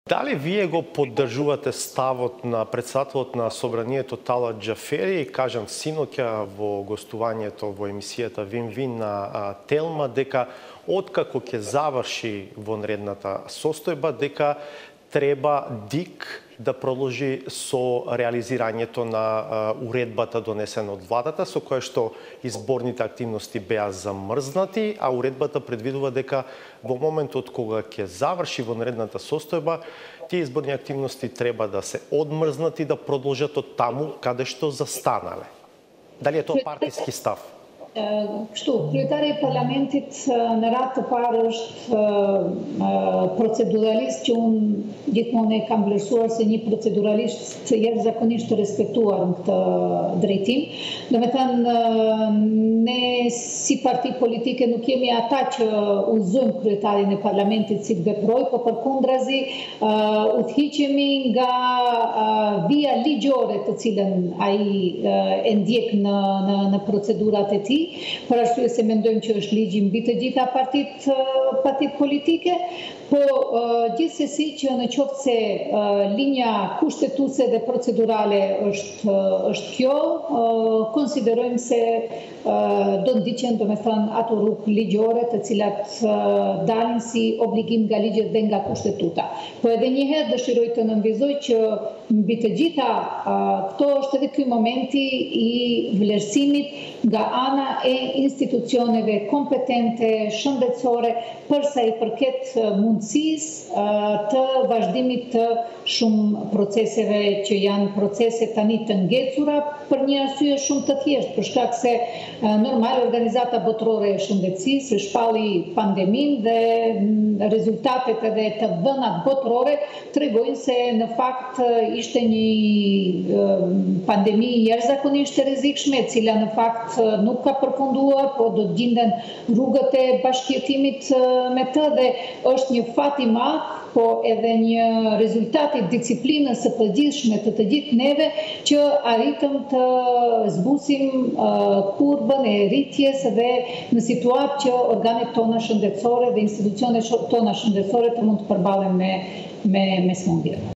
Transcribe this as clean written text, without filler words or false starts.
Дали вие го поддржувате ставот на председателот на Собранието Талат Џафери, кажам синоќа во гостувањето во емисијата Вин-Вин на Телма, дека откако ќе заврши вонредната состојба, дека треба ДИК да продолжи со реализирањето на уредбата донесена од владата, со која што изборните активности беа замрзнати, а уредбата предвидува дека во моментот кога ќе заврши вонредната состојба, тие изборни активности треба да се одмрзнат и да продолжат од таму каде што застанале. Дали е тоа партиски став? Kështu, kryetari I Parlamentit në radhë të parë është proceduralist që unë gjithmonë e kam vlerësuar se një proceduralist jashtëzakonisht të respektuar në këtë drejtim. Domethënë, ne si parti politike nuk jemi ata që udhëzojmë kryetarin e Parlamentit si të veprojë, por përkundrazi udhëhiqemi nga vija ligjore të cilën ai e ndjek në procedurat e tij. Për arsye se mendojmë që është ligji mbi të gjitha partitë politike, po gjithsesi që në qoftë se linja kushtetuese dhe procedurale është kjo, konsiderojmë se do ndiqen domethënë ato rrugë ligjore të cilat dalin si obligim nga ligjet dhe nga kushtetuta. Po edhe një herë dëshiroj të nënvizoj që mbi të gjitha këto është edhe ky momenti I vlerësimit nga ana e institucioneve kompetente shëndetësore përsa I përket mundësisë të vazhdimit të shumë proceseve që janë procese tani të ngecura për një arsye shumë të thjeshtë, për shkak se normal Organizata Botërore e Shëndetësisë shpalli pandemin dhe rezultatet edhe të vënat botërore tregojnë se në fakt ishte një pandemi jashtëzakonisht e rrezikshme, e cila në fakt nuk ka përfunduar, po do të gjenden rrugët e bashkëjetimit me të dhe është një fat I madh, po edhe një rezultat I disiplinës së përgjithshme të gjithë neve që arritëm të zbusim kurbën e rritjes dhe në situatë që organet tona shëndetësore dhe institucionet tona shëndetësore të mund të përballen me smundje.